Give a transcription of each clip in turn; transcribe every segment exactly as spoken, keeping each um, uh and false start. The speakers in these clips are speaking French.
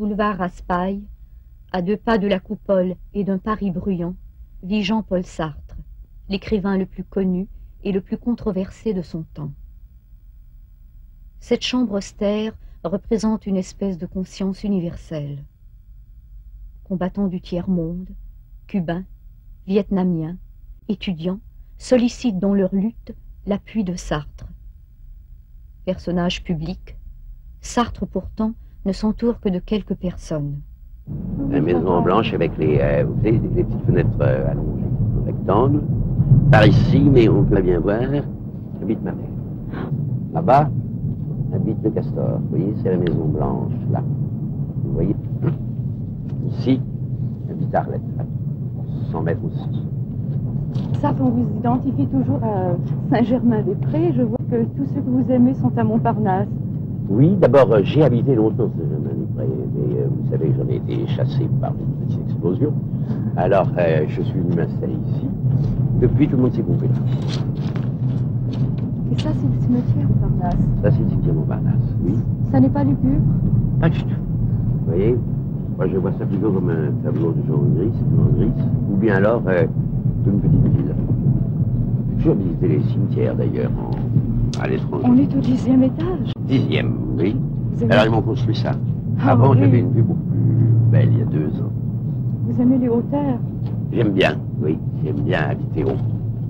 boulevard Raspail, à deux pas de la coupole et d'un Paris bruyant, vit Jean-Paul Sartre, l'écrivain le plus connu et le plus controversé de son temps. Cette chambre austère représente une espèce de conscience universelle. Combattants du tiers-monde, cubains, vietnamiens, étudiants, sollicitent dans leur lutte l'appui de Sartre. Personnage public, Sartre pourtant ne s'entoure que de quelques personnes. La maison blanche avec les, euh, vous savez, les petites fenêtres euh, allongées, en rectangle. Par ici, mais on peut bien voir, habite ma mère. Là-bas, habite le Castor. Vous voyez, c'est la maison blanche, là. Vous voyez, ici, habite Arlette, là. cent mètres aussi. Ça, on vous identifie toujours à Saint-Germain-des-Prés. Je vois que tous ceux que vous aimez sont à Montparnasse. Oui, d'abord, euh, j'ai habité longtemps Saint-Germain-des-Prés, mais euh, vous savez que j'en ai été chassé par une petite explosion. Alors, euh, je suis venu m'installer ici. Depuis, tout le monde s'est groupé là. Et ça, c'est le cimetière Montparnasse. Ça, c'est le cimetière Montparnasse, oui. Ça n'est pas lugubre? Pas du tout. Vous voyez, moi, je vois ça plutôt comme un tableau de Jean Gris, Jean Gris, ou bien alors euh, une petite ville. J'ai toujours visité les cimetières, d'ailleurs, en... à l'étranger. On est au dixième étage. Dixième, oui. Avez... Alors, ils m'ont construit ça. Ah, Avant, oui. j'avais une vue beaucoup plus belle, il y a deux ans. Vous aimez les hauteurs? J'aime bien, oui. J'aime bien habiter haut.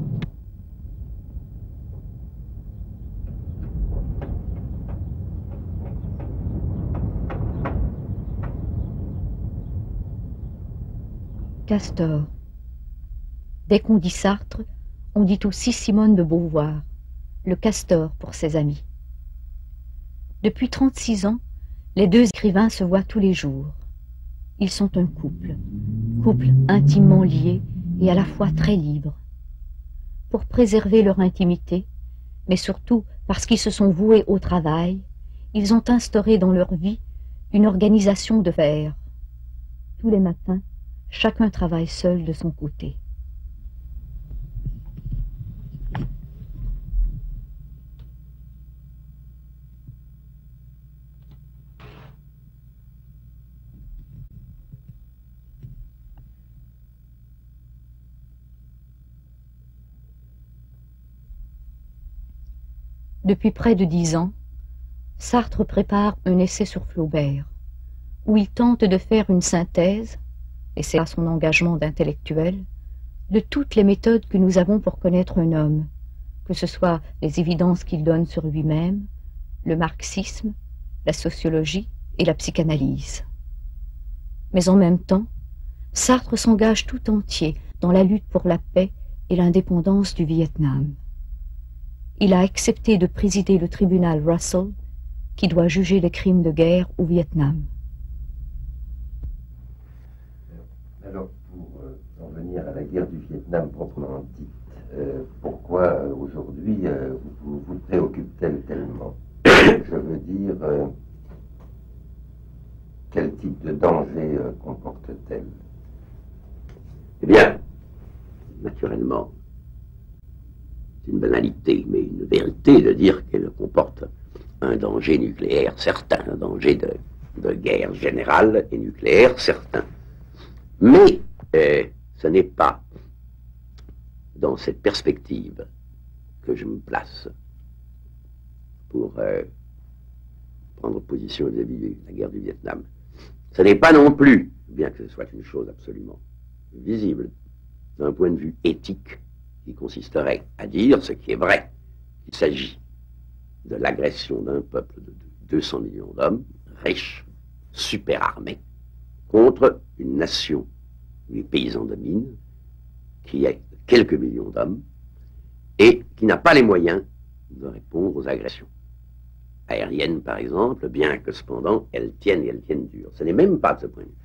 Castor. Dès qu'on dit Sartre, on dit aussi Simone de Beauvoir, le Castor pour ses amis. Depuis trente-six ans, les deux écrivains se voient tous les jours. Ils sont un couple, couple intimement lié et à la fois très libre. Pour préserver leur intimité, mais surtout parce qu'ils se sont voués au travail, ils ont instauré dans leur vie une organisation de fer. Tous les matins, chacun travaille seul de son côté. Depuis près de dix ans, Sartre prépare un essai sur Flaubert, où il tente de faire une synthèse, et c'est là son engagement d'intellectuel, de toutes les méthodes que nous avons pour connaître un homme, que ce soit les évidences qu'il donne sur lui-même, le marxisme, la sociologie et la psychanalyse. Mais en même temps, Sartre s'engage tout entier dans la lutte pour la paix et l'indépendance du Vietnam. Il a accepté de présider le tribunal Russell, qui doit juger les crimes de guerre au Vietnam. Alors, pour euh, en venir à la guerre du Vietnam proprement dite, euh, pourquoi euh, aujourd'hui euh, vous vous préoccupe-t-elle tellement? Je veux dire, euh, quel type de danger euh, comporte-t-elle? Eh bien, naturellement, c'est une banalité, mais une vérité de dire qu'elle comporte un danger nucléaire certain, un danger de, de guerre générale et nucléaire certain. Mais euh, ce n'est pas dans cette perspective que je me place pour euh, prendre position vis-à-vis de la guerre du Vietnam. Ce n'est pas non plus, bien que ce soit une chose absolument visible, d'un point de vue éthique, qui consisterait à dire ce qui est vrai, qu'il s'agit de l'agression d'un peuple de deux cents millions d'hommes, riches, super armés, contre une nation où les paysans dominent, qui est quelques millions d'hommes, et qui n'a pas les moyens de répondre aux agressions aériennes, par exemple, bien que cependant elles tiennent et elles tiennent dur. Ce n'est même pas de ce point de vue.